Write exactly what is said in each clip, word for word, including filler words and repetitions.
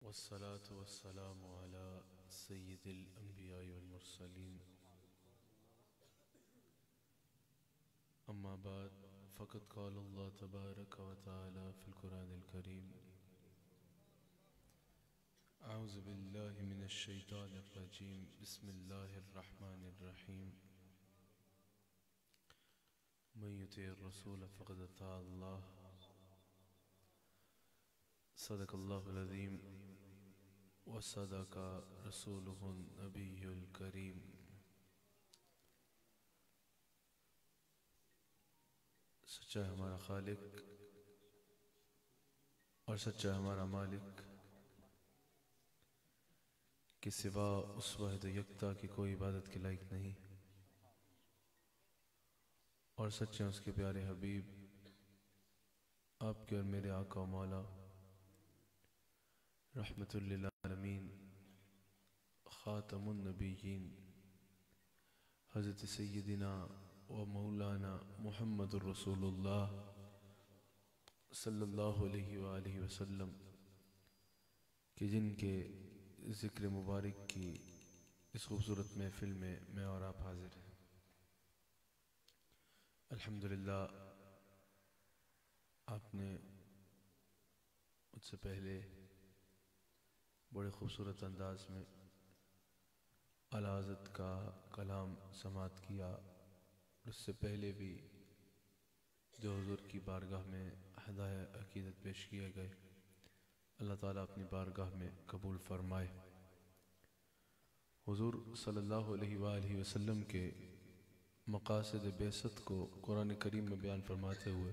वस्सलातु वस्सलामु अला सय्यिदिल अंबिया वल मुरसलीन अम्मा बाद फ़क़द क़ाल अल्लाह तबारक व तआला फ़िल क़ुरानिल करीम अऊज़ु बिल्लाहि मिनश शैतानिर रजीम बिस्मिल्लाहिर रहमानिर रहीम मन युतिइर रसूल फ़क़द अता अल्लाह सदक़ल्लाहुल अज़ीम व सदक़ रसूलुहुन नबियुल करीम। सच्चा है हमारा खालिक और सच्चा है हमारा मालिक कि सिवा उस वहद यकता की कोई इबादत के लायक नहीं, और सच्चे उसके प्यारे हबीब आपके और मेरे आका और मौला रहमतुल लिल आलमीन खातमुन नबिय्यीन हज़रत सय्यदिना व मौलाना मुहम्मदुर रसूलुल्लाह सल्लल्लाहु अलैहि व आलिहि वसल्लम कि जिनके ज़िक्र मुबारक की इस खूबसूरत महफिल में मैं और आप हाजिर हैं। अल्हम्दुलिल्लाह, आपने मुझसे पहले बड़े खूबसूरत अंदाज में आला हज़रत का कलाम समात किया। उससे पहले भी जो हुज़ूर की बारगाह में हदाया अकीदत पेश किए गए, अल्लाह ताला अपनी बारगाह में कबूल फरमाए। हुज़ूर सल्लल्लाहु अलैहि वालैहि वसल्लम के मक़ासिद बेसत को कुरान करीम में बयान फरमाते हुए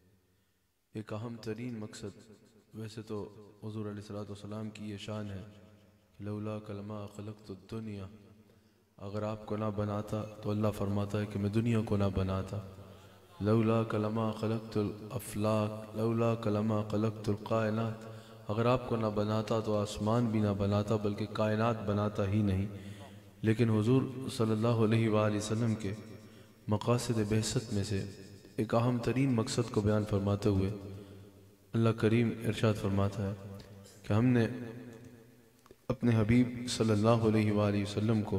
एक अहम तरीन मकसद, वैसे तो हुज़ूर अलैहिस्सलातु वस्सलाम की ये शान है कि लौला कलमा खलक़तुद दुनिया, अगर आपको ना बनाता तो अल्लाह फरमाता है कि मैं दुनिया को ना बनाता। लौला कलमा खलक़तुल अफ़लाक लौला कलमा खलक़तुल कायनात, अगर आपको ना बनाता तो आसमान भी ना बनाता बल्कि कायनात बनाता ही नहीं। लेकिन हुज़ूर सल्लल्लाहु अलैहि वसल्लम के मक़ासिद बेहसत में से एक अहम तरीन मकसद को बयान फरमाते हुए अल्लाह करीम इरशाद फरमाता है कि हमने अपने हबीब सल्लल्लाहु अलैहि वसल्लम को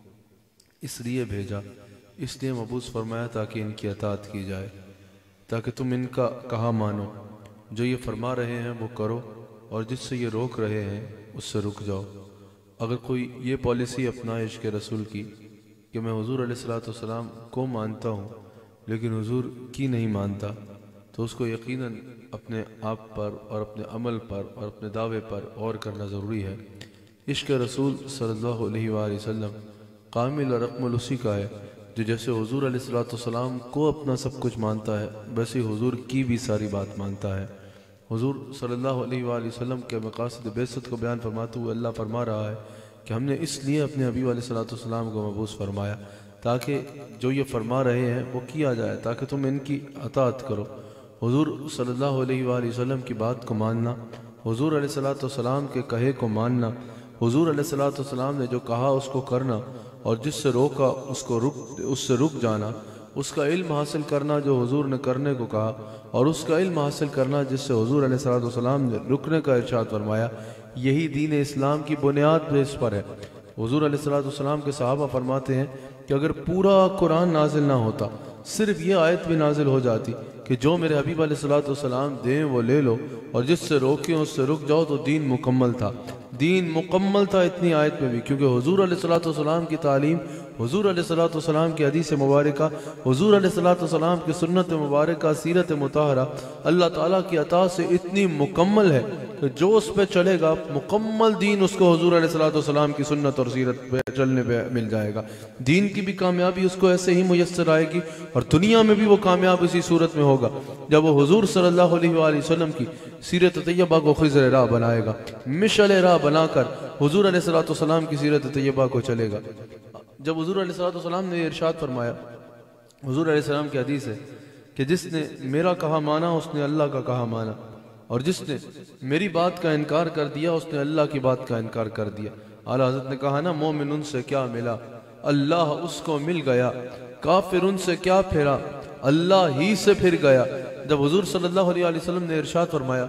इसलिए भेजा, इसलिए मबूस फरमाया ताकि इनकी अताअत की जाए, ताकि तुम इनका कहा मानो, जो ये फरमा रहे हैं वो करो और जिससे ये रोक रहे हैं उससे रुक जाओ। अगर कोई ये पॉलिसी अपनाए इश्क़ रसूल की कि मैं हुज़ूर अलैहिस्सलातु वस्सलाम को मानता हूँ लेकिन हुज़ूर की नहीं मानता, तो उसको यकीनन अपने आप पर और अपने अमल पर और अपने दावे पर गौर करना ज़रूरी है। इश्क़ रसूल सल्लल्लाहु अलैहि वसल्लम कामिल और अकमल उसी का है जो जैसे हुज़ूर अलैहिस्सलातु वस्सलाम को अपना सब कुछ मानता है, वैसे हुज़ूर की भी सारी बात मानता है। हुज़ूर सल्लल्लाहु अलैहि वसल्लम के मक़ासिद बेइज्जत को बयान फरमाते हुए अल्लाह फरमा रहा है कि हमने इसलिए अपने हबीब अलैहिस्सलातु वस्सलाम को मबूस फरमाया ताकि जो ये फरमा रहे हैं वो किया जाए, ताकि तुम इनकी अताअत करो। हुज़ूर सल्लल्लाहु अलैहि वसल्लम की बात को मानना, हुज़ूर अलैहिस्सलातु वस्सलाम के कहे को मानना, हुज़ूर अलैहिस्सलातु वस्सलाम ने जो कहा उसको करना और जिससे रोका उसको रुक उससे रुक जाना, उसका इल्म हासिल करना जो हुज़ूर ने करने को कहा और उसका इल्म हासिल करना जिससे हुज़ूर अलैहिस्सलातु वस्सलाम ने रुकने का इरशाद फरमाया, यही दीन इस्लाम की बुनियाद बेस पर है। हुज़ूर अलैहिस्सलातु वस्सलाम के सहाबा फरमाते हैं कि अगर पूरा कुरान नाजिल ना होता, सिर्फ ये आयत भी नाजिल हो जाती कि जो मेरे हबीब अलैहिस्सलातु वस्सलाम दें वो ले लो और जिससे रोकें उससे रुक जाओ, तो दीन मुकम्मल था। दीन मुकम्मल था इतनी आयत में भी, क्योंकि हुज़ूर अलैहिस्सलातु वस्सलाम की तालीम, हुज़ूर अलैहिस्सलातु वस्सलाम की हदीस मुबारका, हुज़ूर अलैहिस्सलातु वस्सलाम की सुन्नत मुबारका, सीरत मुताहरा अल्लाह ताला की अता से इतनी मुकम्मल है कि जो उस पर चलेगा मुकम्मल दीन उसको हुज़ूर अलैहिस्सलातु वस्सलाम की सुन्नत और सीरत पे चलने पे मिल जाएगा। दीन की भी कामयाबी उसको ऐसे ही मुयस्सर आएगी और दुनिया में भी वो कामयाब इसी सूरत में होगा जब वो हुज़ूर सल्लल्लाहु अलैहि वसल्लम की सीरत तैयबा को खिज़र राह बनाएगा, मिशल राह बनाकर हुज़ूर अलैहिस्सलातु वस्सलाम की सीरत तैयबा को चलेगा। जब हुज़ूर अलैहिस्सलातु वस्सलाम ने इरशाद फरमाया, हुज़ूर अलैहिस्सलाम की हदीस है कि जिसने मेरा कहा माना उसने अल्लाह का कहा माना, और जिसने मेरी बात का इनकार कर दिया उसने अल्लाह की बात का इनकार कर दिया। आला हज़रत ने कहा ना, मोमिन उनसे क्या मिला, अल्लाह उसको मिल गया, काफिर उनसे क्या फिरा, अल्लाह ही से फिर गया। जब हुज़ूर सल्लल्लाहु अलैहि वसल्लम ने इरशाद फरमाया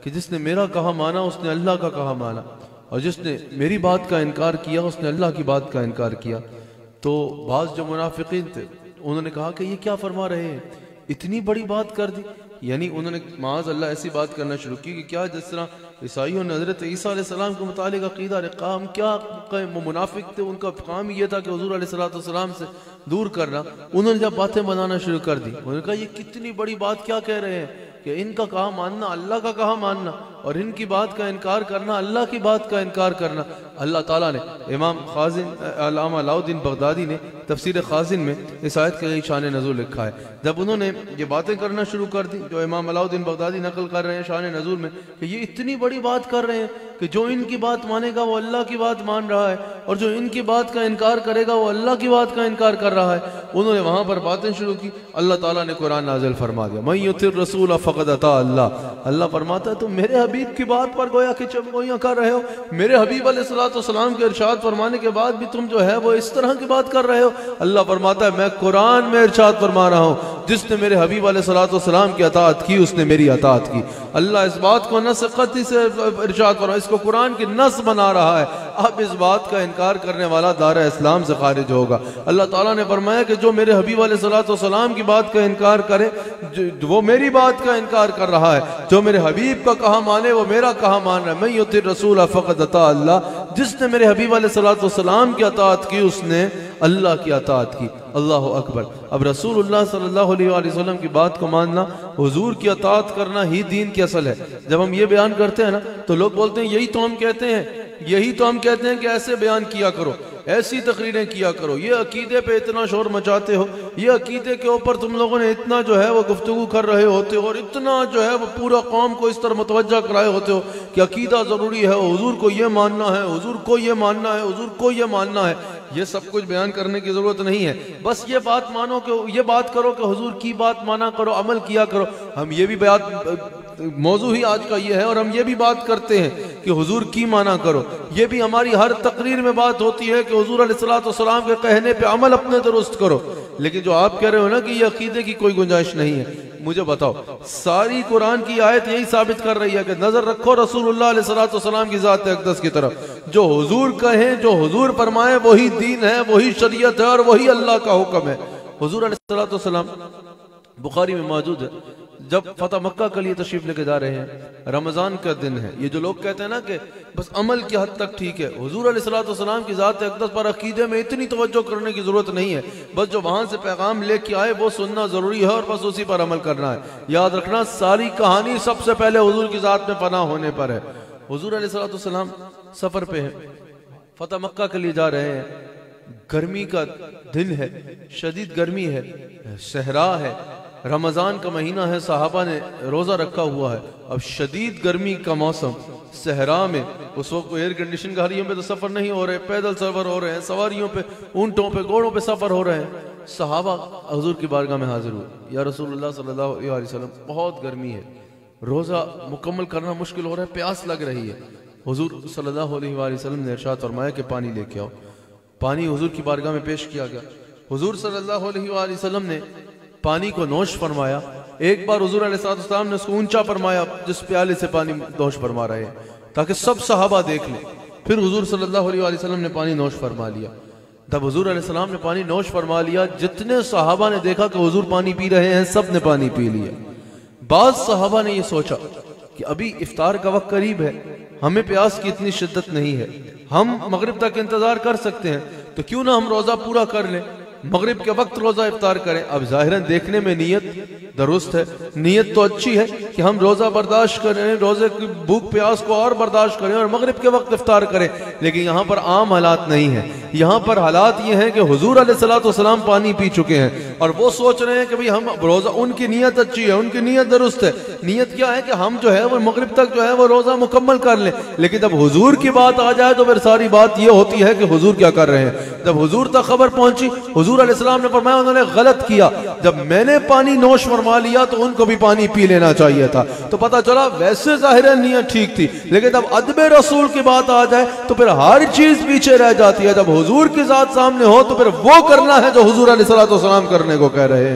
कि जिसने मेरा कहा माना उसने अल्लाह का कहा माना, और जिसने मेरी बात का इनकार किया उसने अल्लाह की बात का इनकार किया। तो बाज़ जो मुनाफिकीन थे उन्होंने कहा कि ये क्या फरमा रहे हैं, इतनी बड़ी बात कर दी। यानी उन्होंने माज़ अल्लाह ऐसी बात करना शुरू की कि क्या जिस तरह ईसाइयों ने हज़रत ईसा अलैहिस्सलाम के मुतालिक अक़ीदा रखा, हम क्या मुनाफिक थे, उनका काम ये था कि हुज़ूर अलैहिस्सलाम से दूर करना। उन्होंने जब बातें बनाना शुरू कर दी, उन्होंने कहा ये कितनी बड़ी बात क्या कह रहे हैं कि इनका कहा मानना अल्लाह का कहा मानना, और इनकी बात का इनकार करना अल्लाह की बात का इनकार करना। अल्लाह ताला ने इमाम खाजिन अल्लामा अलाउद्दीन बगदादी ने तफसीर खाजिन में इस आयत के शान नज़ूल लिखा है। जब उन्होंने ये बातें करना शुरू कर दी जो इमाम अलाउद्दीन बगदादी नकल कर रहे हैं शान नज़ूल में, कि ये इतनी बड़ी बात कर रहे हैं कि जो इनकी बात मानेगा वो अल्लाह की बात मान रहा है, और जो इनकी बात का इनकार करेगा वो अल्लाह की बात का इनकार कर रहा है। उन्होंने वहाँ पर बातें शुरू की। अल्लाह ताला ने कुरान नाज़िल फरमा दिया, मैं युतिर रसूल फ़क़द अता अल्लाह। अल्लाह फरमाता है तुम मेरे हबीब की बात पर गोया कि चमगोइयाँ कर रहे हो, मेरे हबीब अलैहिस्सलाम के इरशाद फरमाने के बाद भी तुम जो है वो इस तरह की बात कर रहे हो। अल्लाह फरमाता है मैं कुरान में इरशाद फरमा रहा हूँ, जिसने मेरे हबीब अलैहिस्सलाम की अताअत की उसने मेरी अताअत की। अल्लाह इस बात को नस क़ती से इरशाद फरमा, इसको कुरान की नस बना रहा है। अब इस बात का इनकार करने वाला दायरा इस्लाम से खारिज होगा। अल्लाह ताला ने फरमाया कि जो मेरे हबीब अलैहिस्सलाम की बात का इनकार करे वो मेरी बात का इनकार कर रहा है, जो मेरे हबीब का कहा माने वो मेरा कहा मान रहा है। मैं युतिर रसूल फ़क़द अता अल्लाह, जिसने मेरे हबीब अलैहिस्सलाम की अताअत की उसने अल्लाह की अताअत की। अल्लाह अकबर। अब रसूलुल्लाह सल्लल्लाहु अलैहि वसल्लम की बात को मानना, हुजूर की अताअत करना ही दीन की असल है। जब हम ये बयान करते हैं ना तो लोग बोलते हैं यही तो हम कहते हैं, यही तो हम कहते हैं कि ऐसे बयान किया करो, ऐसी तकरीरें किया करो, ये अकीदे पे इतना शोर मचाते हो, ये अकीदे के ऊपर तुम लोगों ने इतना जो है वो गुफ्तगू कर रहे होते हो, और इतना जो है वो पूरा कौम को इस तरह मुतवज्जा कराए होते हो कि अकीदा ज़रूरी है, हुजूर को ये मानना है, हुजूर को ये मानना है, हुजूर को ये मानना है। ये सब कुछ बयान करने की ज़रूरत नहीं है। बस ये बात मानो कि ये बात करो कि हुजूर की बात माना करो, अमल किया करो। हम ये भी बात मौजू ही आज का ये है, और हम ये भी बात करते हैं कि हुजूर की माना करो। ये भी हमारी हर तकरीर में बात होती है कि हुजूर अलैहिस्सलाम के कहने पे अमल अपने दुरुस्त करो। लेकिन जो आप कह रहे हो ना कि ये अकीदे की कोई गुंजाइश नहीं है, मुझे बताओ, सारी कुरान की आयत यही साबित कर रही है कि नजर रखो रसूलुल्लाह अलैहिस्सलाम की ज़ात अक़दस की तरफ। जो हुजूर कहें, जो हुजूर फरमाए वही दीन है, वही शरीयत है, और वही अल्लाह का हुक्म है। हुजूर अलैहिस्सलाम बुखारी में मौजूद है, जब फतह मक्का के लिए तशरीफ लेके जा रहे हैं, रमजान का दिन है। ये जो लोग कहते हैं ना कि बस अमल की हद तक ठीक है, हुजूर अलैहिस्सलाम की ज़ात अक़दस पर अकीदे में इतनी तवज्जो करने की जरूरत नहीं है। बस जो वहां से पैगाम लेके आए वो सुनना जरूरी है, और बस उसी पर अमल करना है। याद रखना, सारी कहानी सबसे पहले हुजूर की ज़ात में पनाह होने पर है। हुजूर अलैहिस्सलाम सफर पे है, फतह मक्का के लिए जा रहे हैं, गर्मी का दिन है, शदीद गर्मी है, सहरा है, रमज़ान का महीना है, सहाबा ने रोज़ा रखा हुआ है। अब शदीद गर्मी का मौसम, सहरा में, उस वक्त एयर कंडीशन गाड़ियों पे तो सफ़र नहीं हो रहे, पैदल सफ़र हो रहे हैं, सवारियों पे, ऊँटों पे, घोड़ों पे सफ़र हो रहे हैं। सहाबा हुजूर की बारगाह में हाजिर हुए, या रसूलुल्लाह सल्लल्लाहु अलैहि वसल्लम बहुत गर्मी है, रोज़ा मुकम्मल करना मुश्किल हो रहा है, प्यास लग रही है। हुजूर सल्लल्लाहु अलैहि वसल्लम ने इरशाद फरमाया कि पानी लेके आओ। पानी हुजूर की बारगाह में पेश किया गया। हुजूर सल्लल्लाहु अलैहि वसल्लम ने पानी को नोश फरमाया। एक बार हुजूर अलैहिस्सलाम ने उसको ऊंचा फरमाया, जिस प्याले से पानी नोश फरमा रहे हैं, ताकि सब सहाबा देख लें। फिर हुजूर सल्लल्लाहु अलैहि वसल्लम ने पानी नोश फरमा लिया। तब हुजूर अलैहिस्सलाम ने पानी नोश फरमा लिया, जितने सहाबा ने देखा कि हुजूर पानी पी रहे हैं, सब ने पानी पी लिया। बाद सहाबा ने यह सोचा कि अभी इफ्तार का वक्त करीब है, हमें प्यास की इतनी शिद्दत नहीं है, हम मगरिब तक इंतजार कर सकते हैं, तो क्यों ना हम रोजा पूरा कर लें, मगरिब के वक्त रोजा इफ्तार करें। अब जाहिरन देखने में नीयत दुरुस्त है, नीयत तो अच्छी है कि हम रोजा बर्दाश्त करें, रोजे की भूख प्यास को और बर्दाश्त करें और मगरिब के वक्त इफ्तार करें। लेकिन यहाँ पर आम हालात नहीं है, यहाँ पर हालात ये हैं कि हुजूर अलैहिस्सलाम पानी पी चुके हैं और वो सोच रहे हैं कि भाई हम रोजा, उनकी नीयत अच्छी है, उनकी नीयत दुरुस्त है। नीयत क्या है कि हम जो है वो मगरिब तक जो है वो रोजा मुकम्मल कर लें। लेकिन जब हुजूर की बात आ जाए तो फिर सारी बात ये होती है कि हुजूर क्या कर रहे हैं। जब हुजूर तक खबर पहुंची, हुजूर अलैहिस्सलाम ने फरमाया उन्होंने गलत किया, जब मैंने पानी नोश फरमा लिया तो उनको भी पानी पी लेना चाहिए था। तो पता चला वैसे जाहिर नीयत ठीक थी, लेकिन जब अदबे रसूल की बात आ जाए तो फिर हर चीज पीछे रह जाती है। जब हुजूर की जात सामने हो तो फिर वो करना है जो हुजूर अलैहिस्सलाम करने को कह रहे हैं।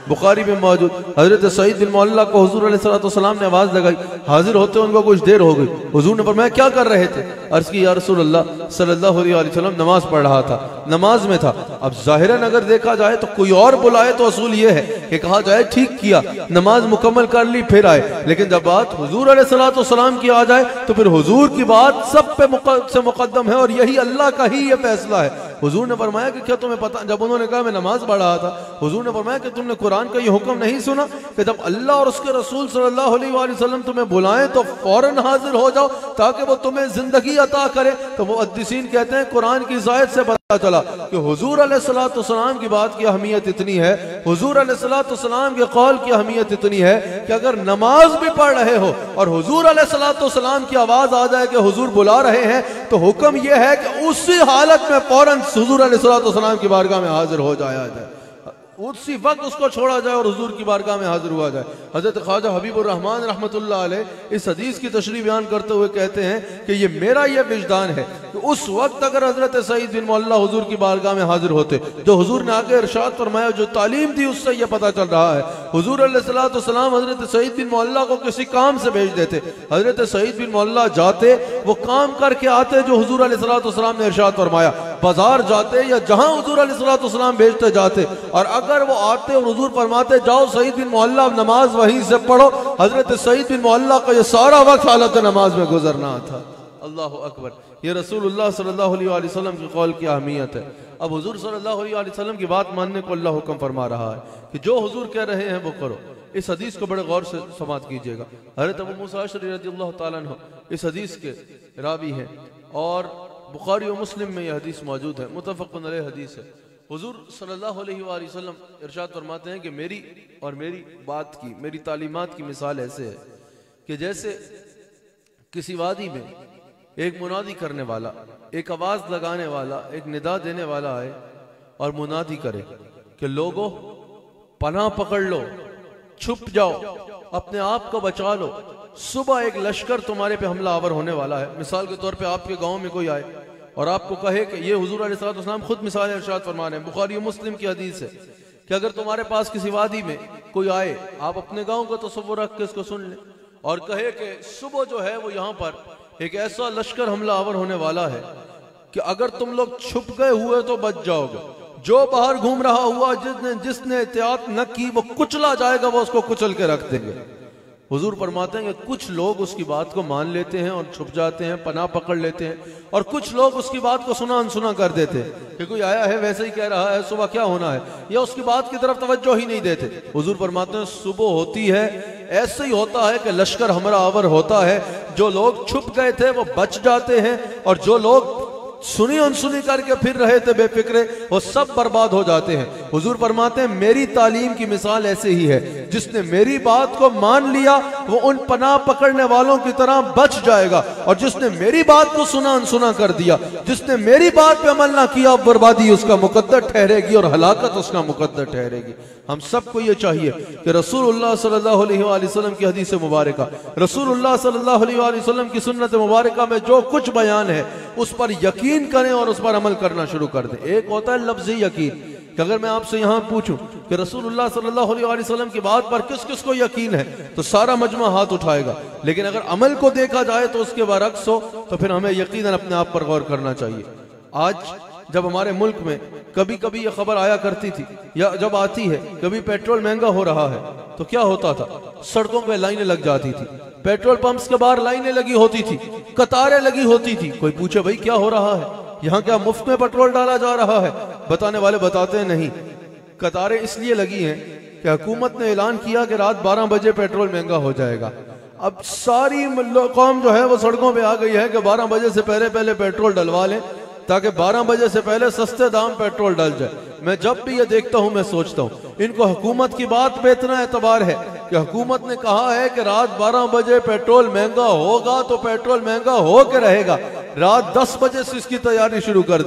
बुखारी में मौजूद। हजरत सईद बिन मुअल्ला को हुजूर अलैहिस्सलाम ने आवाज लगाई, हाजिर होते उनको कुछ देर हो गई। हुजूर ने फरमाया क्या कर रहे थे? अर्ज की या रसूल अल्लाह सल्लल्लाहु अलैहि वसल्लम नमाज पढ़ रहा था, नमाज में था। अब जाहिरन अगर देखा जाए तो कोई और बुलाए तो असूल ये है कि कहा जाए ठीक किया, नमाज मुकम्मल कर ली फिर आए, लेकिन जब बात हुजूर अलैहिस्सलाम की आ जाए तो फिर हुजूर की बात सब पे मुक, से मुकद्दम है और यही अल्लाह का ही ये फैसला है। हुजूर ने फरमाया कि क्या तुम्हें पता, जब उन्होंने कहा मैं नमाज पढ़ रहा था, हुजूर ने फरमाया कि तुमने कुरान का ये हुक्म नहीं सुना कि जब अल्लाह और उसके रसूल सल्लल्लाहु अलैहि वसल्लम तुम्हें बुलाएं तो फौरन हाजिर हो जाओ ताकि वो तुम्हें जिंदगी अता करे। तो मुहद्दिसीन कहते हैं कुरान की आयत से पता चला कि हुजूर अलैहिस्सलाम की बात की अहमियत इतनी है, हुजूर अलैहिस्सलाम के कौल की अहमियत इतनी है कि अगर नमाज भी पढ़ रहे हो और हुजूर अलैहिस्सलाम की आवाज आ जाए कि हुजूर बुला रहे हैं तो हुक्म यह है कि उसी हालत में फौरन हुजूर अलैहिस्सलाम की बारगाह में हाजिर हो जाया जाए, उसी वक्त उसको छोड़ा जाए और हुजूर की बारगाह में हाजिर हुआ जाए। हजरत ख्वाजा हबीबुर रहमान रहमतुल्लाह अलैह इस हदीस की तशरीह बयान करते हुए कहते हैं कि ये मेरा ये विजदान है कि उस वक्त अगर हजरत सईद बिन मुअल्ला हुजूर की बारगाह में हाजिर होते, जो हुजूर ने आगे इरशाद फरमाया, जो तालीम दी उससे ये पता चल रहा है, हुजूर अलैहिस्सलाम हजरत सईद बिन मुअल्ला को किसी काम से भेज देते, हजरत सईद बिन मुअल्ला जाते, वो काम करके आते जो हुजूर अलैहिस्सलाम ने इरशाद फरमाया, बाजार जाते या जहां हुजूर अलैहिस्सलाम भेजते जाते, और अगर वो आते और हुजूर फरमाते जाओ सईद बिन मुअल्ला नमाज वहीं से पढ़ो, हजरत सईद बिन मुअल्ला का ये सारा वक्त हालत नमाज में गुजरना था। अल्लाह अकबर, ये रसूलुल्लाह सल्लल्लाहु अलैहि वसल्लम की कौल की अहमियत है। अब हुजूर सल्लल्लाहु अलैहि वसल्लम की बात मानने को अल्लाह हुक्म फरमा रहा है कि जो हुजूर कह रहे हैं वो करो। इस हदीस को बड़े गौर से समाअत कीजिएगा। हज़रत अबू मूसा अशअरी रज़ियल्लाहु ताला अन्हु इस हदीस के रावी हैं और बुखारी और मुस्लिम में यह हदीस मौजूद है, मुत्तफ़क़ुन अलैह हदीस है। हुजूर सल्लल्लाहु अलैहि वसल्लम इरशाद फरमाते हैं कि मेरी और मेरी बात की, मेरी तालीमात की मिसाल ऐसे है कि जैसे किसी वादी में एक मुनादी करने वाला, एक आवाज लगाने वाला, एक निदा देने वाला आए और मुनादी करे कि लोगों पनाह पकड़ लो, छुप जाओ, अपने आप को बचा लो, सुबह एक लश्कर तुम्हारे पे हमला आवर होने वाला है। मिसाल के तौर पे आपके गांव में कोई आए और आपको कहे कि ये हुजूर अलैहिस्सलाम खुद मिसाल इरशाद फरमाने, बुखारी और मुस्लिम की हदीस है कि अगर तुम्हारे पास किसी वादी में कोई आए, आप अपने गांव को तसव्वुर रख के इसको सुन लें, और कहे कि सुबह जो है वो यहाँ पर एक ऐसा लश्कर हमला आवर होने वाला है कि अगर तुम लोग छुप गए हुए तो बच जाओगे, जो बाहर घूम रहा हुआ जिसने जिसने एहतियात न की वो कुचला जाएगा, वो उसको कुचल के रख देंगे। हुजूर फरमाते हैं कि कुछ लोग उसकी बात को मान लेते हैं और छुप जाते हैं, पनाह पकड़ लेते हैं, और कुछ लोग उसकी बात को सुना अनसुना कर देते हैं कि कोई आया है वैसे ही कह रहा है सुबह क्या होना है, या उसकी बात की तरफ तवज्जो ही नहीं देते। हुजूर फरमाते हैं सुबह होती है, ऐसे ही होता है कि लश्कर हमरा आवर होता है, जो लोग छुप गए थे वो बच जाते हैं और जो लोग सुनी अनसुनी करके फिर रहे थे बेफिक्रे, वो सब बर्बाद हो जाते हैं। हुजूर फरमाते हैं मेरी तालीम की मिसाल ऐसे ही है, जिसने मेरी बात को मान लिया वो उन पनाह पकड़ने वालों की तरह बच जाएगा, और जिसने मेरी बात को सुना अनसुना कर दिया, जिसने मेरी बात पे अमल ना किया, बर्बादी उसका मुकद्दर ठहरेगी और हलाकत उसका मुकद्दर ठहरेगी। हम सबको ये चाहिए कि रसूलुल्लाह सल्लल्लाहु अलैहि वसल्लम की हदीस मुबारका, रसूलुल्लाह सल्लल्लाहु अलैहि वसल्लम की सुन्नत मुबारका में जो कुछ बयान है उस पर यकीन करें और उस पर अमल करना शुरू कर दें। एक होता है लफ्ज़ी यकीन कि अगर मैं आपसे यहाँ पूछूं कि रसूलुल्लाह सल्लल्लाहु अलैहि वसल्लम की बात पर किस किस को यकीन है तो सारा मजमा हाथ उठाएगा, लेकिन अगर अमल को देखा जाए तो उसके बरक्स हो तो फिर हमें यकीनन अपने आप पर गौर करना चाहिए। आज जब हमारे मुल्क में कभी कभी यह खबर आया करती थी या जब आती है कभी पेट्रोल महंगा हो रहा है तो क्या होता था, सड़कों पे लाइनें लग जाती थी, पेट्रोल पंप्स के बाहर लाइनें लगी होती थी, कतारें लगी होती थी। कोई पूछे भाई क्या हो रहा है, यहाँ क्या मुफ्त में पेट्रोल डाला जा रहा है? बताने वाले बताते हैं नहीं, कतारें इसलिए लगी हैं कि हुकूमत ने ऐलान किया कि रात बारह बजे पेट्रोल महंगा हो जाएगा। अब सारी कौम जो है वो सड़कों पे आ गई है कि बारह बजे से पहले पहले पेट्रोल डलवा लें ताकि बारह बजे से पहले सस्ते दाम पेट्रोल डल जाए। मैं जब भी ये देखता हूँ मैं सोचता हूँ इनको हुकूमत की बात पे इतना एतबार है कि हुकूमत ने कहा है कि रात बारह बजे पेट्रोल महंगा होगा तो पेट्रोल महंगा हो के रहेगा, रात दस बजे से इसकी तैयारी शुरू कर दी है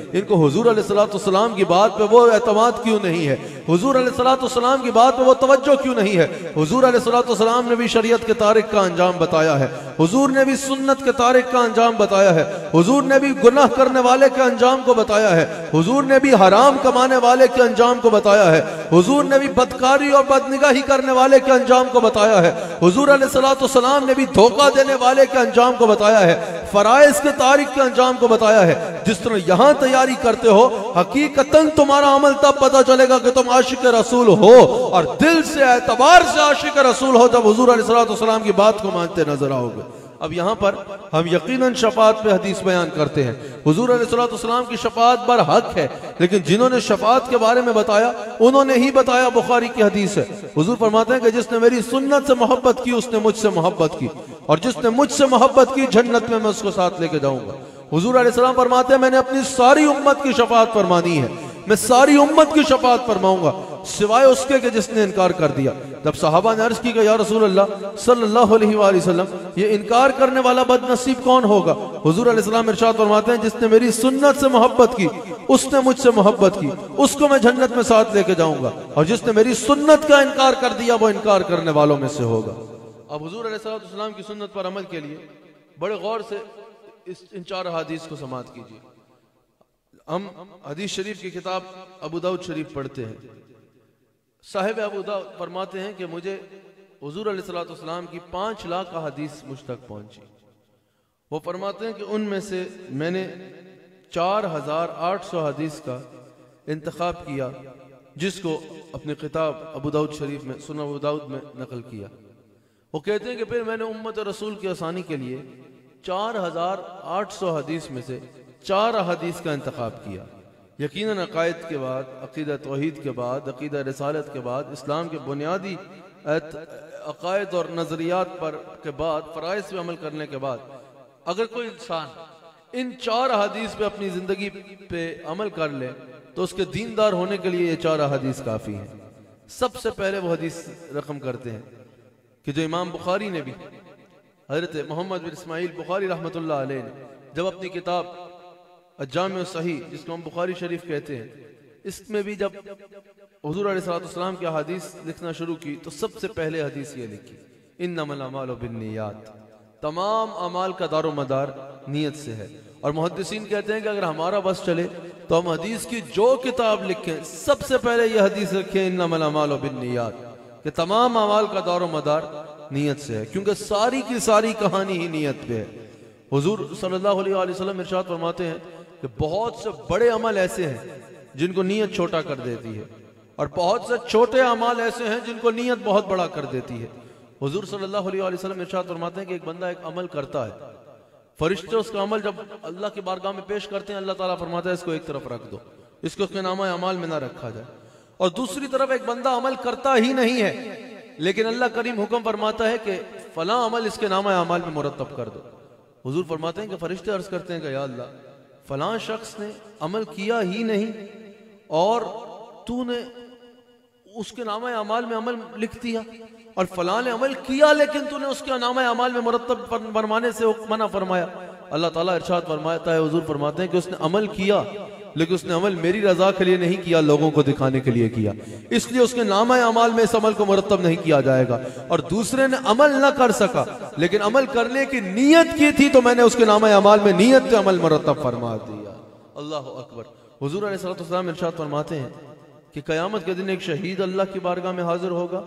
इनको हुजूर अलैहिस्सलाम की बात पे वो एतमाद क्यों नहीं है, हुजूर अलैहिस्सलाम की बात पे वो तवज्जो क्यों नहीं है। हुजूर अलैहिस्सलाम ने भी शरीयत के तारिक का अंजाम बताया है, हुजूर ने भी सुन्नत के तारिक का अंजाम बताया है, हुजूर ने भी गुनाह करने वाले के अंजाम को बताया है, हुजूर ने भी हराम कमाने वाले के अंजाम को बताया है, हुजूर ने भी बदकारी और बदनिगाही करने वाले के अंजाम को बताया है, हुजूर अलैहिस्सलाम ने भी धोखा देने वाले के अंजाम को बताया है, फराइज के तारिक के अंजाम को बताया है। जिस तरह यहां तैयारी करते हो, हकीकतन तुम्हारा अमल तब पता चलेगा कि तुम आशिक रसूल हो और दिल से एतबार से आशिक रसूल हो जब हुजूर अलैहिस्सलाम की बात को मानते नजर आओगे। अब यहाँ पर हम यकीनन शफाअत पे हदीस बयान करते हैं। हुजूर अलैहिस्सलाम की शफाअत बर हक है, लेकिन जिन्होंने शफाअत के बारे में बताया उन्होंने ही बताया, बुखारी की हदीस है। हुजूर फरमाते हैं कि जिसने मेरी सुन्नत से मोहब्बत की उसने मुझसे मोहब्बत की, और जिसने मुझसे मोहब्बत की जन्नत में मैं उसको साथ लेके जाऊंगा। हुजूर अलैहिस्सलाम फरमाते हैं मैंने अपनी सारी उम्मत की शफाअत फरमानी है, मैं सारी उम्मत की शफाअत फरमाऊंगा सिवाय उसके कि जिसने इनकार कर दिया। जब सहाबा ने अर्ज की कि या रसूल अल्लाह सल्लल्लाहु अलैहि वसल्लम ये इनकार करने वाला बदनसीब कौन होगा, हुजूर अलैहिस्सलाम इरशाद फरमाते हैं जिसने मेरी सुन्नत से मोहब्बत की उसने मुझसे मोहब्बत की, उसको मैं जन्नत में साथ लेके जाऊंगा, और जिसने मेरी सुन्नत का इनकार कर दिया वो इनकार करने वालों में से होगा। अब हुजूर अलैहिस्सलाम की सुन्नत पर अमल के लिए बड़े गौर से इस इन चार हदीस को समाअत कीजिए। हम हदीस शरीफ की किताब अबू दाऊद शरीफ पढ़ते हैं। साहिब अबू दाऊद फरमाते हैं कि मुझे हुजूर अलैहिस्सलाम की पांच लाख का हदीस मुझ तक पहुंची। वो फरमाते हैं कि उनमें से मैंने चार हजार आठ सौ हदीस का इंतखाब किया, जिसको अपनी किताब अबू दाऊद शरीफ में सुनन अबू दाऊद में नकल किया। वो कहते हैं कि फिर मैंने उम्मत रसूल की आसानी के लिए चार हजार आठ सौ हदीस में से चार हदीस का इंतखाब किया। यकीनन अकायद के बाद, अकीदा तौहीद के बाद, अकीदा रिसालत के बाद, इस्लाम के बुनियादी अकायद और नज़रियात पर के बाद, फ़राइज़ पे अमल करने के बाद अगर कोई इंसान इन चार हदीस पे अपनी ज़िंदगी पे अमल कर ले तो उसके दीनदार होने के लिए ये चार हदीस काफ़ी हैं। सबसे पहले वो हदीस रकम करते हैं कि जो इमाम बुखारी ने भी, हज़रत मोहम्मद बिन इस्माइल बुखारी रहमतुल्लाह अलैह ने जब अपनी किताब जामे सही, जिसको हम बुखारी शरीफ कहते हैं, इसमें भी जब हुजूर अलैहिस्सलाम की हदीस लिखना शुरू की तो सबसे पहले हदीस ये लिखी, इन्नमल अमालु बिन्नियात, तमाम अमाल का दारो मदार नीयत से है। और मुहद्दिसीन कहते हैं कि अगर हमारा बस चले तो हम हदीस की जो किताब लिखें सबसे पहले ये हदीस लिखें, इन्नमल अमालु बिन्नियात, कि तमाम अमाल का दारो मदार नीयत से है, क्योंकि सारी की सारी कहानी ही नीयत पे है। हुजूर सल्लल्लाहु अलैहि वसल्लम इरशाद फरमाते हैं कि बहुत से बड़े अमल ऐसे हैं जिनको नीयत छोटा कर देती है, और बहुत से छोटे अमाल ऐसे हैं जिनको नीयत बहुत बड़ा कर देती है। हुजूर सल्लल्लाहु अलैहि वसल्लम इरशाद फरमाते हैं कि एक बंदा एक अमल करता है, फरिश्ते उसका अमल जब अल्लाह की बारगाह में पेश करते हैं, अल्लाह ताला फरमाता है इसको एक तरफ रख दो, इसको उसके नामा अमाल में ना रखा जाए। और दूसरी तरफ एक बंदा अमल करता ही नहीं है, लेकिन अल्लाह करीम हुक्म फरमाता है कि फला अमल इसके नामा अमाल में मुरतब कर दो। हुजूर फरमाते हैं कि फरिश्ते अर्ज करते हैं कि या अल्लाह, फलां शख्स ने अमल किया ही नहीं और तूने उसके नामा अमाल में अमल लिख दिया, और फलां ने अमल किया लेकिन तूने उसके नामा अमाल में मुरतब फरमाने से मना फरमाया। अल्लाह ताला इरशाद फरमाता है, हुजूर फरमाते हैं कि उसने अमल किया लेकिन उसने अमल मेरी रजा के लिए नहीं किया, लोगों को दिखाने के लिए किया, इसलिए उसके नामा अमाल में इस अमल को मुरतब नहीं किया जाएगा। और दूसरे ने अमल ना कर सका लेकिन अमल करने की नीयत की थी तो मैंने उसके नामा अमाल में नीयत का अमल मुरतब फरमा दिया। अल्लाह अकबर। हुजूर अलैहिस्सलाम इरशाद फरमाते हैं कि क़यामत के दिन एक शहीद अल्लाह की बारगाह में हाजिर होगा,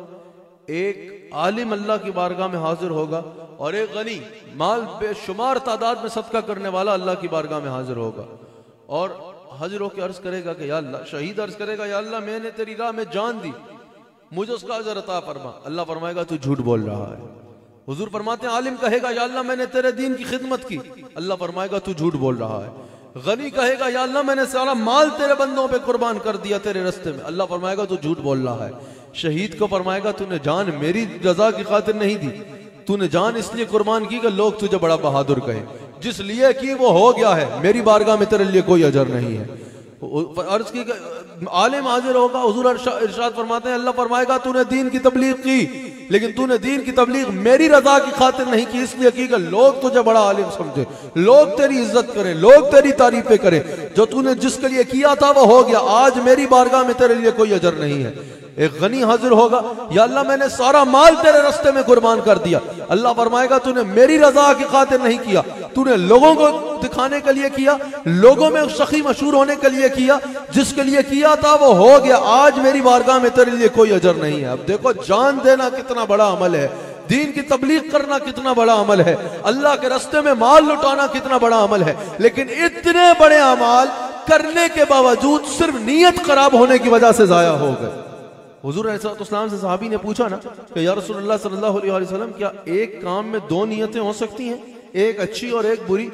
एक आलिम अल्लाह की बारगाह में हाजिर होगा, और एक गनी माल बेशुमार तादाद में सदका करने वाला अल्लाह की बारगाह में हाजिर होगा। और हाजिर होकर अर्ज करेगा कि या अल्लाह, शहीद अर्ज करेगा या अल्लाह मैंने तेरी राह में जान दी, मुझे उसका अजर अता फरमा। अल्लाह फरमाएगा तू झूठ बोल रहा है। हुजूर फरमाते हैं आलिम कहेगा या अल्लाह मैंने तेरे दीन की खिदमत की, अल्लाह फरमाएगा तू झूठ बोल रहा है। गनी कहेगा या अल्लाह मैंने सारा माल तेरे बंदों पे कुर्बान कर दिया तेरे रास्ते में, अल्लाह फरमाएगा तू झूठ बोल रहा है। शहीद को फरमाएगा तूने जान मेरी रजा की खातिर नहीं दी, तूने जान इसलिए कुर्बान की कि लोग तुझे बड़ा बहादुर कहे, जिस लिए कि वो हो गया है, मेरी बारगाह में तेरे लिए कोई अजर नहीं है। अर्ज की आलिम हाजिर होगा, हुजूर इरशाद फरमाते हैं, अल्लाह फरमाएगा तूने दीन की तबलीग की, लेकिन तूने दीन की तबलीग मेरी रजा की खातिर नहीं की, इसलिए की कि लोग तुझे बड़ा आलिम समझे, लोग तेरी इज्जत करें, लोग तेरी तारीफें करें। जो तूने जिसके लिए किया था वो हो गया, आज मेरी बारगाह में तेरे लिए कोई अजर नहीं है। एक गनी हाजिर होगा, या अल्लाह मैंने सारा माल तेरे रास्ते में कुर्बान कर दिया, अल्लाह फरमाएगा तूने मेरी रजा की खातिर नहीं किया, तूने लोगों को दिखाने के लिए किया, लोगों में सखी मशहूर होने के लिए किया, जिसके लिए किया था वो हो गया, आज मेरी बारगाह में तेरे लिए कोई अजर नहीं है। अब देखो जान देना कितना बड़ा अमल है, दीन की तबलीग करना कितना बड़ा अमल है, अल्लाह के रास्ते में माल लुटाना कितना बड़ा अमल है, लेकिन इतने बड़े अमाल करने के बावजूद सिर्फ नीयत खराब होने की वजह से जाया हो गए। हुजूर अलैहिस्सलाम से सहाबी ने पूछा ना कि या रसूलुल्लाह सल्लल्लाहु अलैहि वसल्लम, क्या एक काम में दो नियतें हो सकती हैं, एक अच्छी और एक बुरी?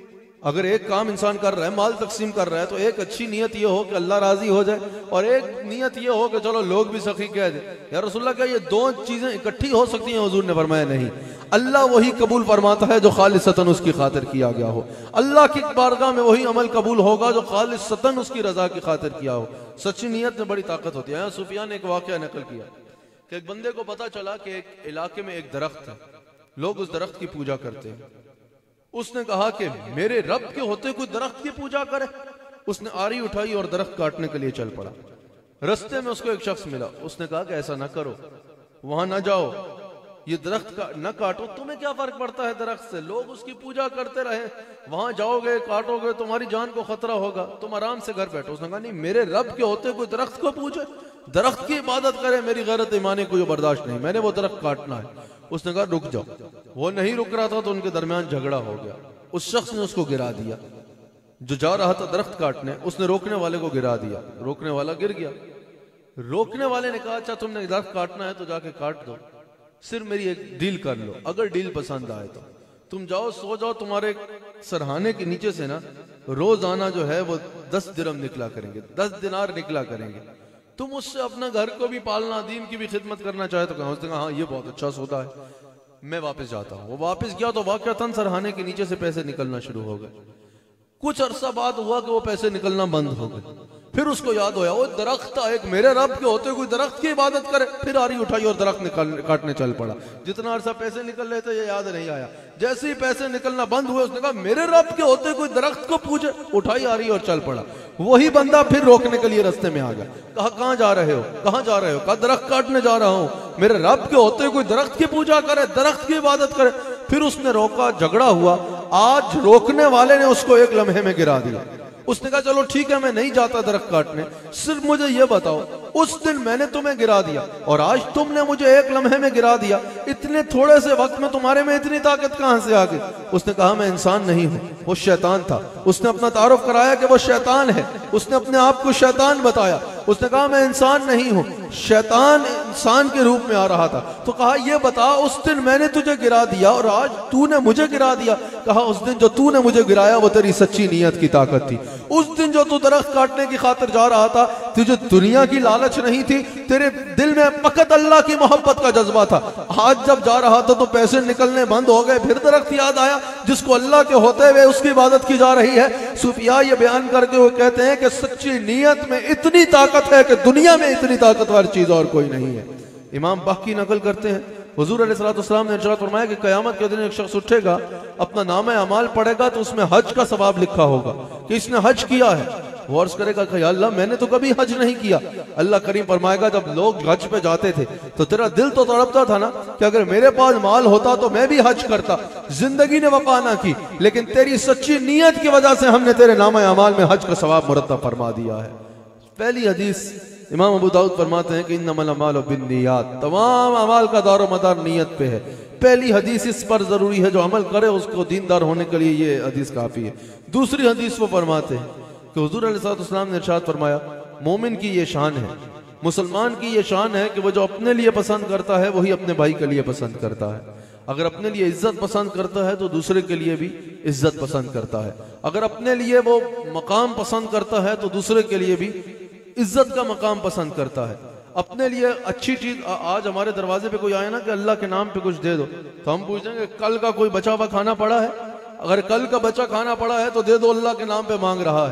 अगर एक काम इंसान कर रहा है, माल तकसीम कर रहा है, तो एक अच्छी नियत ये हो कि अल्लाह राजी हो जाए, और एक नियत ये हो कि चलो लोग भी सखी कह दे। या रसूलुल्लाह, क्या ये दो चीजें इकट्ठी हो सकती हैं? हुजूर ने फरमाया नहीं, अल्लाह वही कबूल फरमाता है जो खालिसतन उसकी खातिर किया गया हो। अल्लाह की बारगाह में वही अमल कबूल होगा जो खालिसतन उसकी रजा की खातिर किया हो। सच्ची नियत में बड़ी ताकत होती है। सुफियान ने एक वाकया नकल किया कि एक बंदे को पता चला कि एक इलाके में एक दरख्त है, लोग उस दरख्त की पूजा करते हैं। उसने कहा कि मेरे रब के होते कोई दरख्त की पूजा करे। उसने आरी उठाई और दरख्त काटने के लिए चल पड़ा। रास्ते में उसको एक शख्स मिला, उसने कहा कि ऐसा ना करो, वहां ना जाओ, ये दरख्त का न काटो, तुम्हें क्या फर्क पड़ता है दरख्त से, लोग उसकी पूजा करते रहे, वहां जाओगे काटोगे तुम्हारी जान को खतरा होगा, तुम आराम से घर बैठो। उसने कहा नहीं, मेरे रब के होते कोई दरख्त को पूजे, दरख्त की इबादत करे, मेरी गैरत ईमानी को बर्दाश्त नहीं, मैंने वो दरख्त काटना है। उसने कहा रुक जाओ। वो नहीं रुक रहा था तो उनके दरमियान झगड़ा हो गया। उस शख्स ने उसको गिरा दिया, जो जा रहा था दरख्त काटने, उसने रोकने वाले को गिरा दिया, रोकने वाला गिर गया। रोकने वाले ने कहा अच्छा तुमने दरख्त काटना है तो जाके काट दो, सिर्फ मेरी एक डील कर लो, अगर डील पसंद आए तो तुम जाओ सो जाओ, तुम्हारे सरहाने के नीचे से ना रोजाना जो है वो दस दिरहम निकला करेंगे, दस दिनार निकला करेंगे, तुम उससे अपना घर को भी पालना, दीन की भी खिदमत करना चाहे तो कहा। उसने कहा हाँ ये बहुत अच्छा सौदा है, मैं वापस जाता हूँ। वो वापस गया तो वाकयातन सरहाने के नीचे से पैसे निकलना शुरू हो गए। कुछ अरसा बाद हुआ कि वो पैसे निकलना बंद हो गए। फिर उसको याद होया वो दरख्त था एक, मेरे रब के होते कोई दरख्त की इबादत करे। फिर आरी उठाई और दरख्त निकाल काटने चल पड़ा। जितना अरसा पैसे निकल रहे थे ये याद नहीं आया। जैसे ही पैसे निकलना बंद हुए उसने कहा मेरे रब के होते कोई दरख्त को पूजे, उठाई आरी और चल पड़ा। वही बंदा फिर रोकने के लिए रास्ते में आ गया। कहा कहाँ जा रहे हो, कहाँ जा रहे हो? कहा दरख्त काटने जा रहा हूँ, मेरे रब के होते कोई दरख्त की पूजा करे, दरख्त की इबादत करे। फिर उसने रोका, झगड़ा हुआ। आज रोकने वाले ने उसको एक लम्हे में गिरा दिया। उसने कहा चलो ठीक है मैं नहीं जाता दरख्त काटने, सिर्फ मुझे ये बताओ उस दिन मैंने तुम्हें गिरा दिया और आज तुमने मुझे एक लम्हे में गिरा दिया, इतने थोड़े से वक्त में तुम्हारे में इतनी ताकत कहां से आ गई? उसने कहा मैं इंसान नहीं हूं, वो शैतान था। उसने अपना तारुफ कराया कि वो शैतान है। उसने अपने आप को शैतान बताया। उसने कहा मैं इंसान नहीं हूं, शैतान इंसान के रूप में आ रहा था। तो कहा ये बता उस दिन मैंने तुझे गिरा दिया और आज तूने मुझे गिरा दिया। कहा उस दिन जो तूने मुझे गिराया वो तेरी सच्ची नीयत की ताकत थी। उस दिन जो तू दरख्त काटने की खातिर जा रहा था, तुझे दुनिया की लालच नहीं थी, तेरे दिल में फकत अल्लाह की मोहब्बत का जज्बा था। आज जब जा रहा था तो पैसे निकलने बंद हो गए, फिर दरख्त याद आया जिसको अल्लाह के होते हुए उसकी इबादत की जा रही है। सूफिया ये बयान करके वो कहते हैं कि सच्ची नीयत में इतनी ताकत है कि दुनिया में इतनी ताकतवर चीज और कोई नहीं है। इमाम बाकी नकल करते हैं हुजूर अलैहिस्सलाम ने इरशाद फरमाया कि क़यामत के दिन एक शख्स उठेगा, अपना नाम अमाल पढ़ेगा तो उसमें हज का सवाब लिखा होगा कि इसने हज किया है। वो अर्ज करेगा कि या अल्लाह मैंने तो कभी हज नहीं किया। अल्लाह करीम फरमाएगा जब लोग हज पे जाते थे तो तेरा दिल तो तड़पता था ना कि अगर मेरे पास माल होता तो मैं भी हज करता। जिंदगी ने वफा ना की, लेकिन तेरी सच्ची नीयत की वजह से हमने तेरे नाम अमाल में हज का सवाब मुरत्तब फरमा दिया है। पहली हदीस इमाम अबू दाऊद फरमाते हैं कि इन्नमल अमालु बिन्नियात, तमाम अमाल का दारो मदार नीयत पे है। पहली हदीस इस पर जरूरी है, जो अमल करे उसको दीनदार होने के लिए ये हदीस काफी है। दूसरी हदीस वो फरमाते हैं कि हुजूर अलैहिस्सलाम ने इरशाद फरमाया मोमिन की ये शान है, मुसलमान की ये शान है कि वो जो अपने लिए पसंद करता है वही अपने भाई के लिए पसंद करता है। अगर अपने लिए इज्जत पसंद करता है तो दूसरे के लिए भी इज्जत पसंद करता है। अगर अपने लिए वो मकाम पसंद करता है तो दूसरे के लिए भी इज्जत का मकाम पसंद करता है। अपने लिए अच्छी चीज, आज हमारे दरवाजे पे कोई आए ना कि अल्लाह के नाम पे कुछ दे दो, तो हम पूछेंगे कल का कोई बचा हुआ खाना पड़ा है? अगर कल का बचा खाना पड़ा है तो दे दो, अल्लाह के नाम पे मांग रहा है।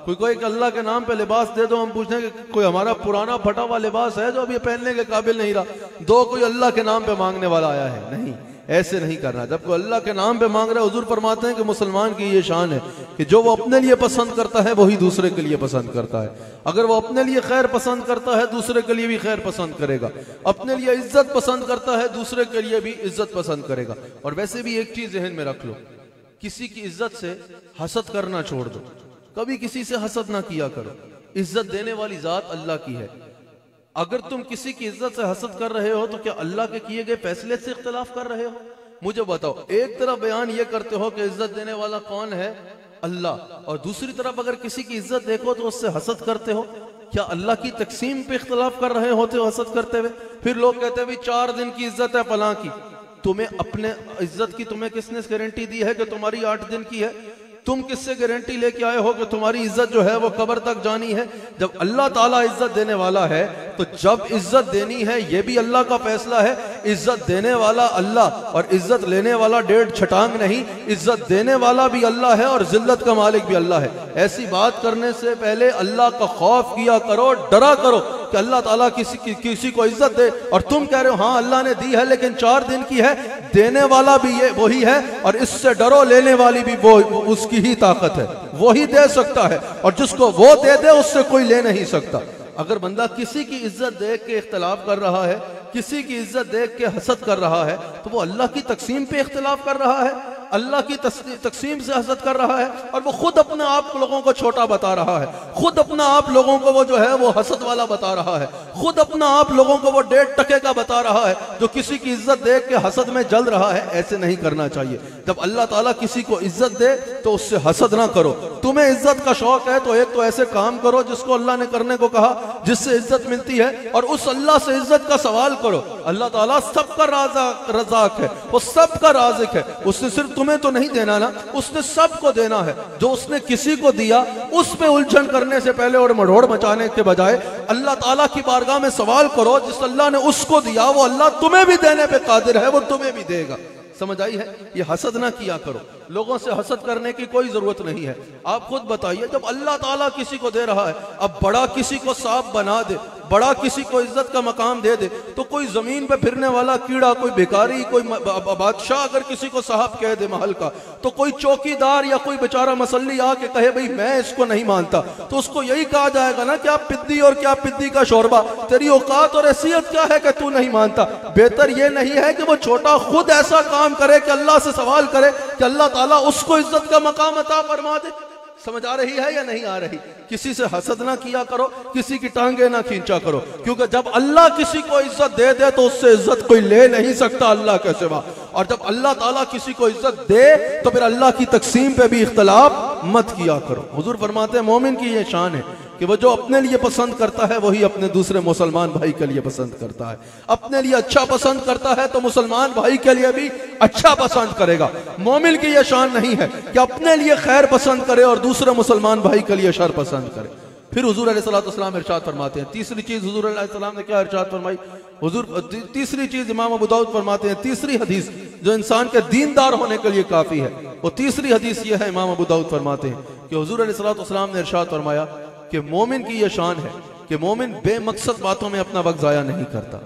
कोई कोई अल्लाह के नाम पे लिबास दे दो, हम पूछते हैं कि कोई हमारा पुराना फटा हुआ लिबास है जो अभी पहनने के काबिल नहीं रहा, दो कोई अल्लाह के नाम पे मांगने वाला आया है। नहीं, ऐसे नहीं करना। जब कोई अल्लाह के नाम पे मांग रहा है, हुजूर फरमाते हैं कि मुसलमान की ये शान है कि जो वो अपने लिए पसंद करता है वही दूसरे के लिए पसंद करता है। अगर वो अपने लिए खैर पसंद करता है दूसरे के लिए भी खैर पसंद करेगा, अपने लिए इज्जत पसंद करता है दूसरे के लिए भी इज्जत पसंद करेगा। और वैसे भी एक चीज जहन में रख लो, किसी की इज्जत से हसद करना छोड़ दो, कभी किसी से हसद ना किया करो। इज्जत देने वाली जात अल्लाह की है। अगर तुम किसी की इज्जत से हसद कर रहे हो तो क्या अल्लाह के किए गए फैसले से इख्तिलाफ कर रहे हो? मुझे बताओ, एक तरफ बयान ये करते हो कि इज्जत देने वाला कौन है? अल्लाह, और दूसरी तरफ अगर किसी की इज्जत देखो तो उससे हसद करते हो। क्या अल्लाह की तकसीम पे इख्तिलाफ कर रहे होते हो हसद करते हुए? फिर लोग कहते हैं चार दिन की इज्जत है फलां की। तुम्हें अपने इज्जत की तुम्हें किसने गारंटी दी है कि तुम्हारी आठ दिन की है? तुम किससे गारंटी लेके आए हो कि तुम्हारी इज्जत जो है वो कब्र तक जानी है? जब अल्लाह ताला इज्जत देने वाला है तो जब इज्जत देनी है ये भी अल्लाह का फैसला है। इज्जत देने वाला अल्लाह और इज्जत लेने वाला डेढ़ छटांग नहीं, इज्जत देने वाला भी अल्लाह है और जिल्लत का मालिक भी अल्लाह है। ऐसी बात करने से पहले अल्लाह का खौफ किया करो, डरा करो कि अल्लाह ताला किसी कि, किसी को इज्जत दे। और तुम कह रहे हो हाँ अल्लाह ने दी है लेकिन चार दिन की है, देने वाला भी ये वही है और इससे डरो, लेने वाली भी वो उसकी ही ताकत है, वो ही दे सकता है और जिसको वो दे दे उससे कोई ले नहीं सकता। अगर बंदा किसी की इज्जत देख के इख्तिलाफ कर रहा है, किसी की इज्जत देख के हसद कर रहा है, तो वो अल्लाह की तकसीम पे इख्तिलाफ कर रहा है, अल्लाह की तकसीम से हसद कर रहा है और वो खुद अपने आप लोगों को छोटा बता रहा है, खुद अपना आप लोगों को वो जो है वो हसद वाला बता रहा है, खुद अपना आप लोगों को वो डेढ़ टके का बता रहा है जो किसी की इज्जत देख के हसद में जल रहा है। ऐसे नहीं करना चाहिए। जब अल्लाह ताला किसी को इज्जत दे तो उससे हसद ना करो। तुम्हें इज्जत का शौक है तो एक तो ऐसे काम करो जिसको अल्लाह ने करने को कहा, जिससे इज्जत मिलती है, और उस अल्लाह से इज्जत का सवाल करो। अल्लाह ताला सबका राज़ाक रज़ाक है, वो सबका राज़िक है। उसने सिर्फ तुम्हें तो नहीं देना ना, उसने सबको देना है। जो उसने किसी को दिया उस पे उलझन करने से पहले और मढ़ोड़ मचाने के बजाय अल्लाह ताला की बारगाह में सवाल करो, जिस अल्लाह ने उसको दिया वो अल्लाह तुम्हें भी देने पे कादिर है, वो तुम्हें भी देगा। समझ आई है? ये हसद ना किया करो, लोगों से हसद करने की कोई जरूरत नहीं है। आप खुद बताइए, जब अल्लाह ताला किसी को दे रहा है, अब बड़ा किसी को साफ बना दे, बड़ा किसी को इज्जत का मकाम दे दे, तो कोई जमीन पे फिरने वाला कीड़ा, कोई भिखारी, कोई बादशाह अगर किसी को साहब कह दे महल का, तो कोई चौकीदार या कोई बेचारा मसल्ली आके कहे भाई मैं इसको नहीं मानता, तो उसको यही कहा जाएगा ना क्या पिद्दी और क्या पिद्दी का शोरबा, तेरी औकात और हैसियत क्या है कि तू नहीं मानता। बेहतर ये नहीं है कि वो छोटा खुद ऐसा काम करे कि अल्लाह से सवाल करे कि अल्लाह ताला उसको इज्जत का मकाम अता फरमा दे। समझ आ रही है या नहीं आ रही? किसी से हसद ना किया करो, किसी की टांगे ना खींचा करो, क्योंकि जब अल्लाह किसी को इज्जत दे दे तो उससे इज्जत कोई ले नहीं सकता अल्लाह के सिवा। और जब अल्लाह ताला किसी को इज्जत दे तो फिर अल्लाह की तकसीम पे भी इख्तिलाफ मत किया करो। हुजूर फरमाते हैं मोमिन की ये शान है कि वो जो अपने लिए पसंद करता है वही अपने दूसरे मुसलमान भाई के लिए पसंद करता है। अपने लिए अच्छा पसंद करता है तो मुसलमान भाई के लिए भी अच्छा पसंद करेगा। मोमिन की यह शान नहीं है कि अपने लिए खैर पसंद करे और दूसरे मुसलमान भाई के लिए शर पसंद करे। फिर हुजूर अलैहिस्सलाम इरशाद फरमाते हैं, तीसरी चीज हुजूर अलैहिस्सलाम ने क्या इरशाद फरमाई? हुजूर तीसरी चीज इमाम अबू दाऊद फरमाते हैं, तीसरी हदीस जो इंसान के दीनदार होने के लिए काफी है, वो तीसरी हदीस ये है, इमाम अबू दाऊद फरमाते हैं कि हुजूर अलैहिस्सलाम ने इरशाद फरमाया कि मोमिन की यह शान है कि मोमिन बेमकसद बातों में अपना वक्त जाया नहीं करता।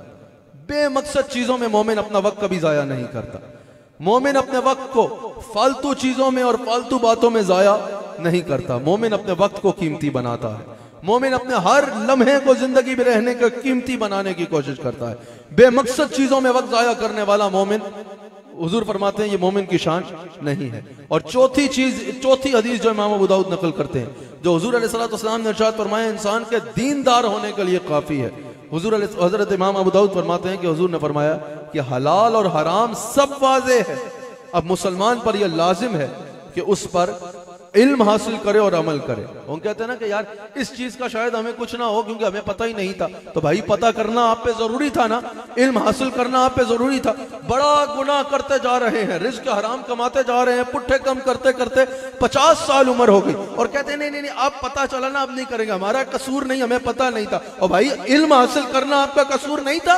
बेमकसद चीजों में मोमिन अपना वक्त कभी जाया नहीं करता। मोमिन अपने वक्त को फालतू चीजों में और फालतू बातों में जाया नहीं करता। मोमिन अपने वक्त को कीमती बनाता है। मोमिन अपने हर लम्हे को जिंदगी में रहने का कीमती बनाने की कोशिश करता है। बेमकसद चीजों में वक्त जाया करने वाला मोमिन, हुजूर फरमाते हैं, ये मोमिन की शान नहीं है। और चौथी चीज, चौथी हदीस जो इमाम अबू दाऊद नकल करते हैं, जो हुजूर अलैहिस्सलाम ने इरशाद फरमाया इंसान के दीनदार होने के लिए काफी है। हुजूर हजरत इमाम अबू दाऊद फरमाते हैं कि हुजूर ने फरमाया कि हलाल और हराम सब वाज़े है। अब मुसलमान पर यह लाजिम है कि उस पर इल्म हासिल करे और अमल करे। हम कहते हैं ना कि यार इस चीज का शायद हमें कुछ ना हो क्योंकि हमें पता ही नहीं था, तो भाई पता करना आप पे जरूरी था ना, इल्म हासिल करना आप पे जरूरी था। बड़ा गुनाह करते जा रहे हैं, रिज्क हराम कमाते जा रहे हैं, पुट्ठे कम करते करते पचास साल उम्र हो गई और कहते हैं नहीं नहीं नहीं आप पता चला ना, अब नहीं करेंगे, हमारा कसूर नहीं, हमें पता नहीं था। और भाई इल्म हासिल करना आपका कसूर नहीं था,